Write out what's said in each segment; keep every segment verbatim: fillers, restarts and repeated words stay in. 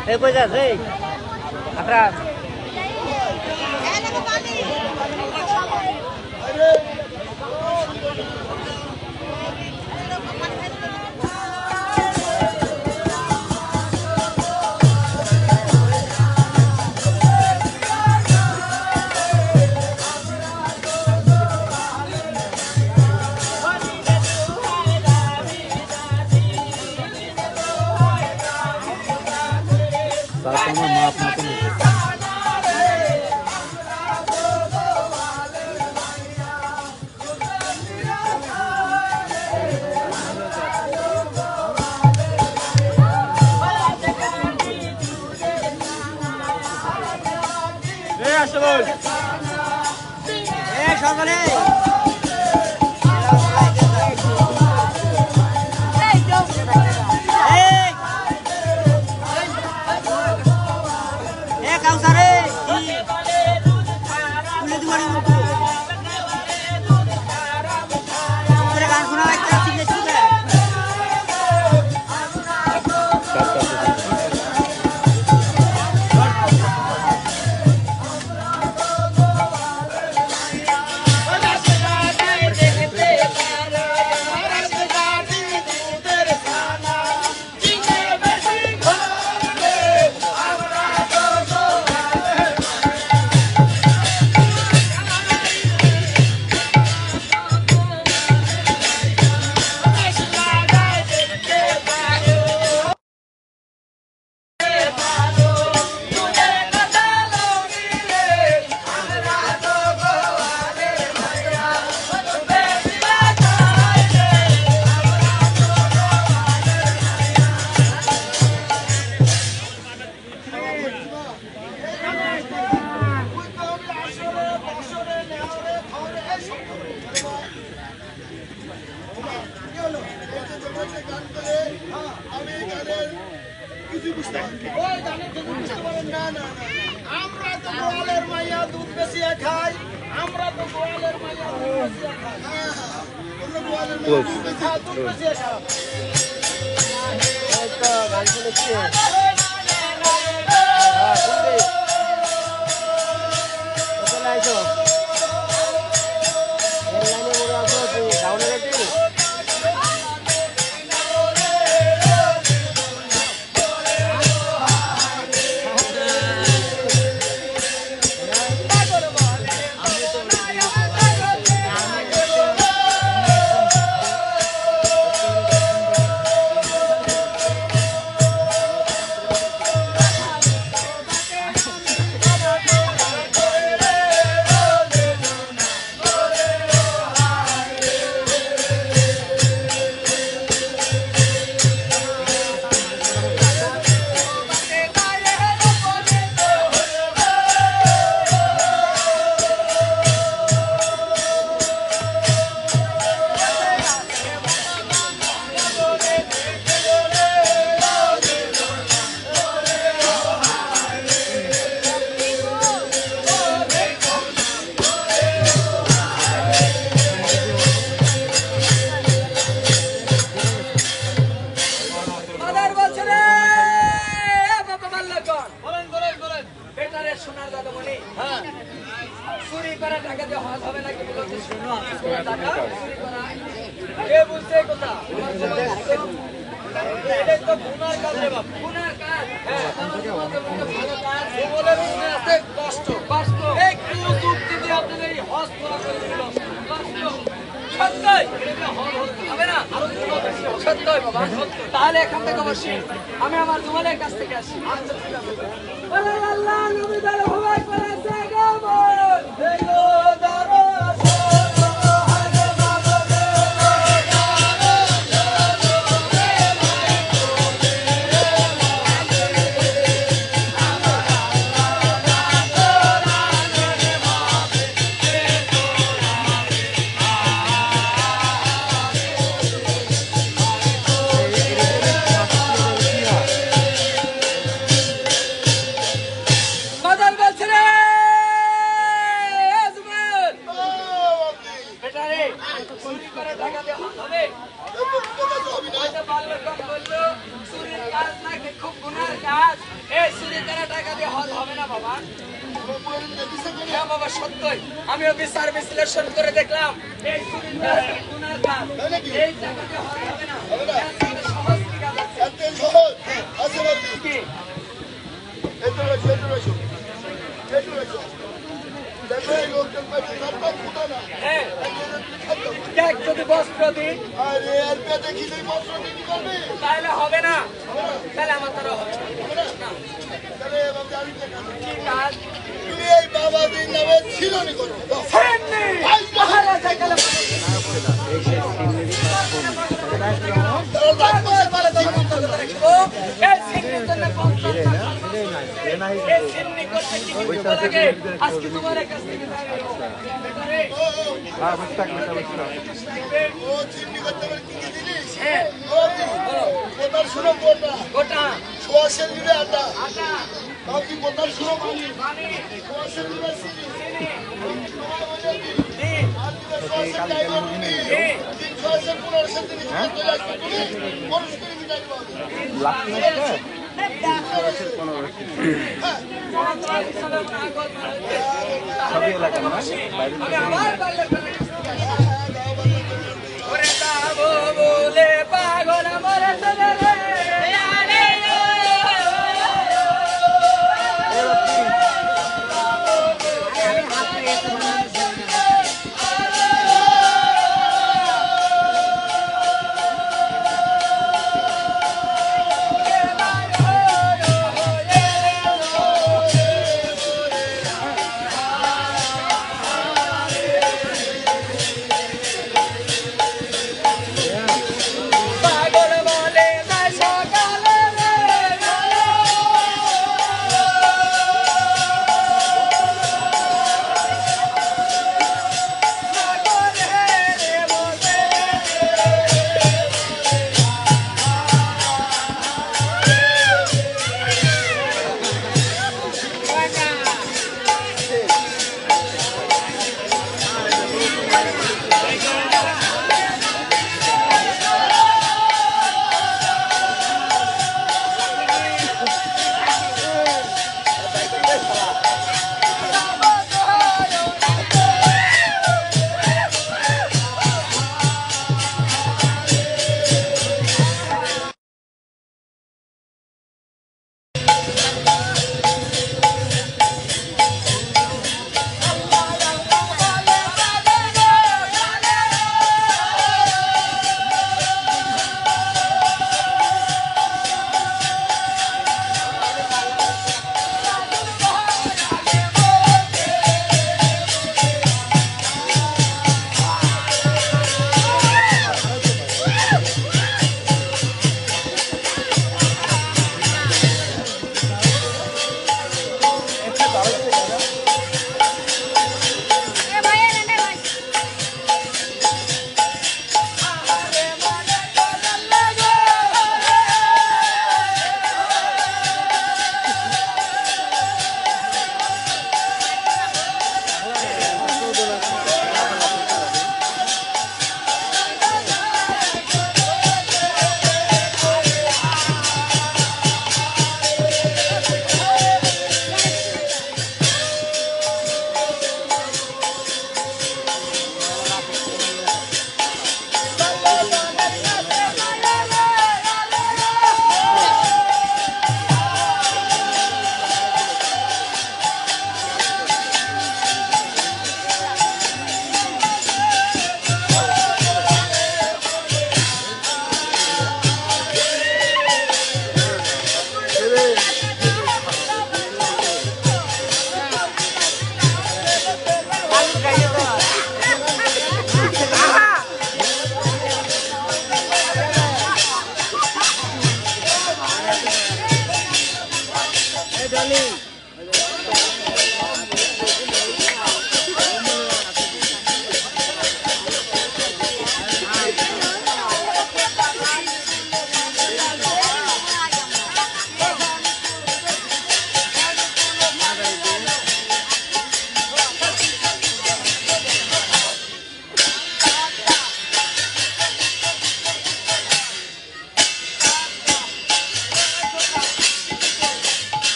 এই কই যাস এই আকরাম সকালে আমরা তো গোয়ালের মাইয়া দুধ বেশিয়ে খাই আমরা তো গোয়ালের মাইয়া দুধ বেশিয়ে খাই অন্য গোয়ালের মাইয়া দুধ বেশিয়ে দুধ বেশিয়ে খাই এই তো গান শুনেছি হ্যাঁ শুনবি চলে আইছো এই লাইনে মোড়ে আসো তুই ডাউনে রেডি তাহলে এখান থেকে বসি আমি আমার জুমানের কাছ থেকে আসি বাজার বলছে রে বাবা হ্যাঁ বাবা সত্যই আমিও বিচার বিশ্লেষণ করে দেখলাম এই চুরির কাজ গুনার কাজ এই টাকাতে হবে না সহজ কি কাজ আছে সহজ আসলে কি এটা রয়েছে এটা রয়েছে এটা রয়েছে দেখো এই লোকটার পেটে সাতটা ফুটা না হ্যাঁ এক যদি বস্ত্র দিই আরে এর পেটে কি দিই বস্ত্র কি করবে তাহলে হবে না তাহলে আমার দ্বারা হবে না তাহলে বাবা আমি দেখা কি কাজ তুমি এই বাবা দিন নামে ছিলনি করো সেননি মহারাজা কালে এই সিন্নির জন্য পঞ্চাশ এই সিন্নি করতে কি কিছু লাগে আজকে তোমার কাছ থেকে হ্যাঁ বুঝতে বুঝতে ও চিন্নি করতে পারে কি কি জিনিস হ্যাঁ ও দি কোটার শুনো কোটা গোটা সোয়াশের দিবে আটা আটা বাকি কোটার শুনো পানি পানি সোয়াশের দিবে চিনি চিনি তোমার ওইটা দি দি আর দিবে সোয়াশের ডাইমন্ড দি দি তিন সোয়াশের পনেরোশের দিন চলে আসবে তুমি মানুষ করে মিটাই পাবে লাগছে সবই এলাকা না আমি আবার পারলে ওরে যাবো বলে পাগল মরে চলে রে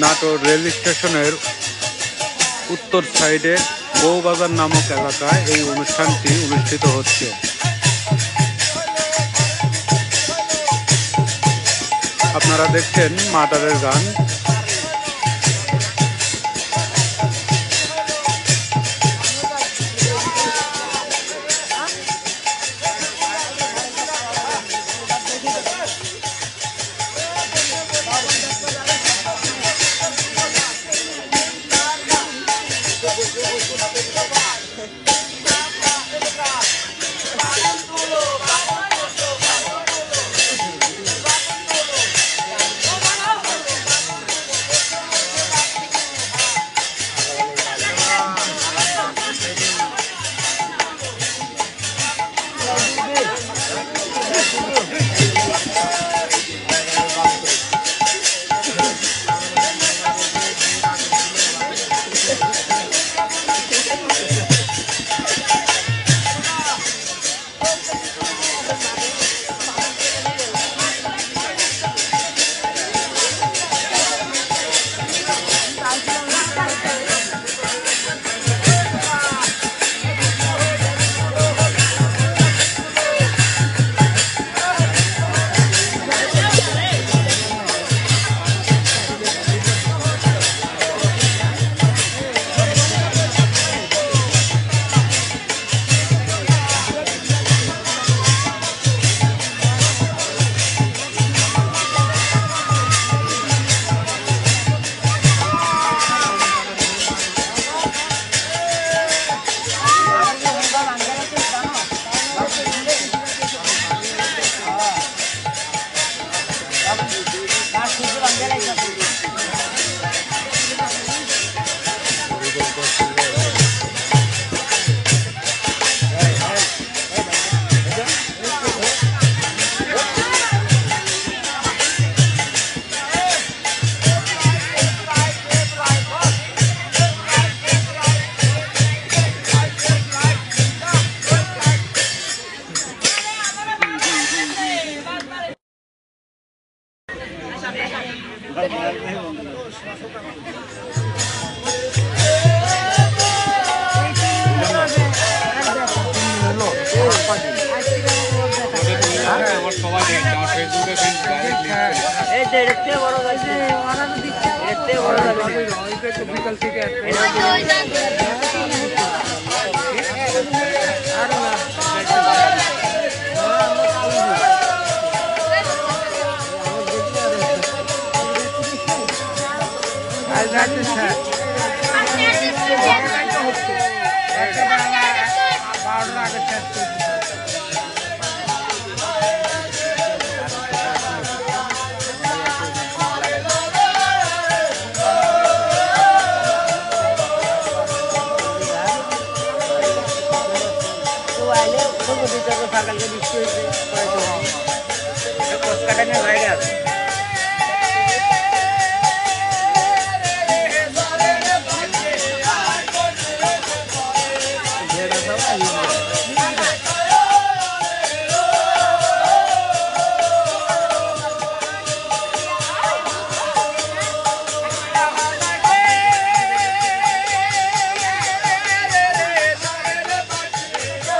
নাটোর রেল স্টেশনের উত্তর সাইডে বউবাজার নামক এলাকায় এই অনুষ্ঠানটি অনুষ্ঠিত হচ্ছে। আপনারা দেখছেন মাদারের গান।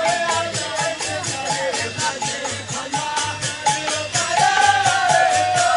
Oh,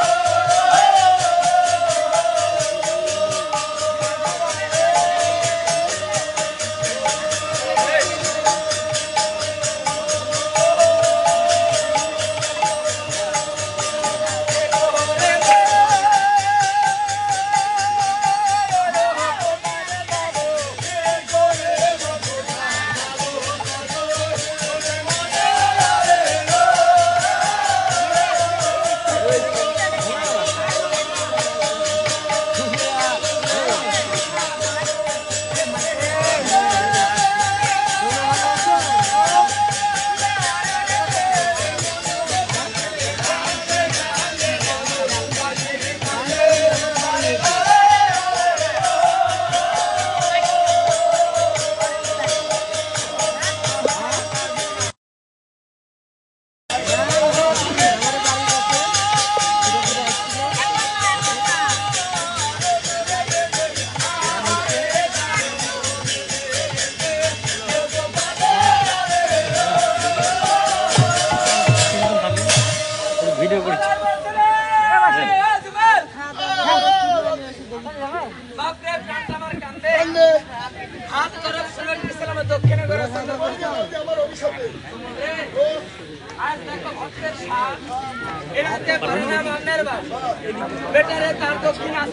সাত এর হাতে পারে না মামনের বাস বেটারে তার দক্ষিণ আছে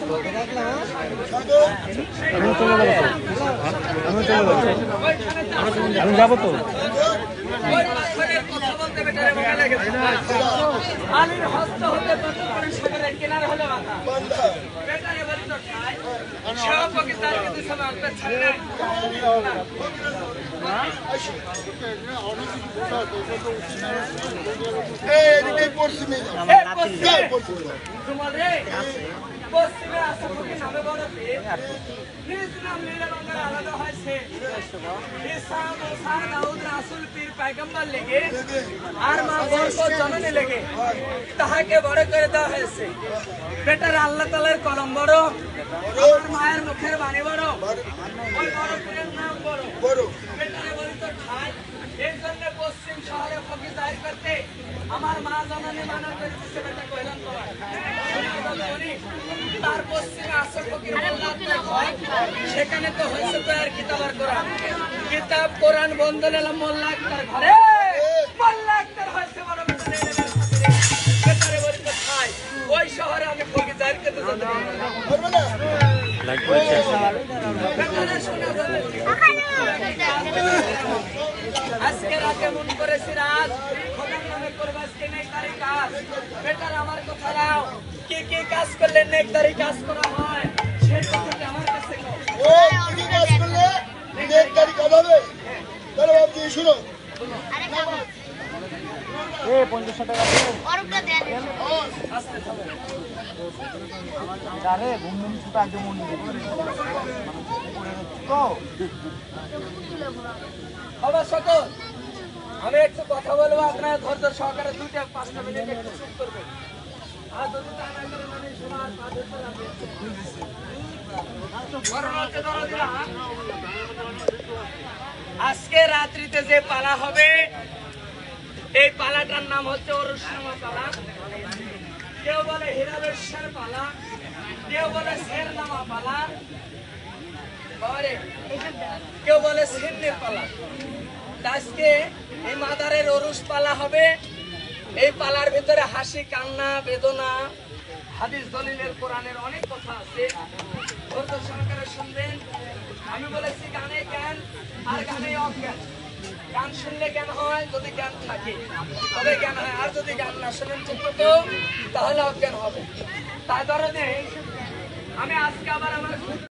আমি যাবো তো ওই পাথরের কথা বলতে বেটারে মোবাইল লেগেছে আলীর হস্ত হতে প্রতিপরের সাগরের কিনারে হলো মাথা বেটারে বলি তো খাই সব পাকিস্তান কিন্তু সব আনতে ছাড়ে নাই তোমারে পশ্চিমে আসা ফকির নামে বড় পীর নিজ নাম নীলে রঙের আলাদা হয়েছে ঈসা মুসা দাউদ রাসূল পীর পয়গম্বর লেগে আর মা বরকত জননী লেগে তাহাকে বড় করে দেওয়া হয়েছে বেটার আল্লাহ তাআলার কলম বড় আমার মায়ের মুখের বাণী বড় ওই বড় পীরের নাম বড় বড় বেটারে বলি তো ঠাই এই জন্য পশ্চিম শহরে ফকির দাঁড় করতে আমার মা জননী মানা করে দিচ্ছে বেটা কইলাম তোমার তার পশ্চিমে আসর ফকির সেখানে তো হয়েছে তো আর কিতাব আর কোরআন কিতাব কোরআন বন্ধ নিলাম মোল্লা আক্তার ঘরে মোল্লা আক্তার হয়েছে বড় বেটারে বলি তো খাই ওই শহরে আমি ফকির দাঁড় করতে যেতে পারবো না আজকে রাতে মন করেছি রাত খোদার নামে করবো আজকে নেই তারিখ কাজ বেটার আমার কথা নাও কি কি কাজ করলে নেক তারিখ কাজ করা হয় সেই কথাটা আমার কাছে ও কি কাজ করলে নেক তারিখ কাজ হবে তাহলে আপনি শুনো এ পঞ্চাশ টাকা অরুপটা দেন আস্তে থামো আরে ঘুম ঘুম ছুটা একদম মন দিয়ে তো বাবা সকল আমি একটু কথা বলবো আপনারা ধৈর্য সহকারে দুইটা পাঁচটা মিনিট একটু চুপ করবেন আর যদি তা না করেন আমি সবার পা ধরতে লাগবো আজকে রাত্রিতে যে পালা হবে এই পালাটার নাম হচ্ছে অরুষনামা পালা কেউ বলে হীরাবেশ্বর পালা কেউ বলে শেরনামা পালা কেউ বলে সিন্নির পালা আজকে এই মাদারের অরুষ পালা হবে এই পালার ভিতরে হাসি কান্না বেদনা হাদিস দলিলের কোরআনের অনেক কথা আছে ধৈর্য সহকারে শুনবেন আমি বলেছি গানে জ্ঞান আর গানে অজ্ঞান গান শুনলে জ্ঞান হয় যদি জ্ঞান থাকে তবে জ্ঞান হয় আর যদি গান না শুনেন ঠিক মতো তাহলে অজ্ঞান হবে তাই ধরে আমি আজকে আবার আমার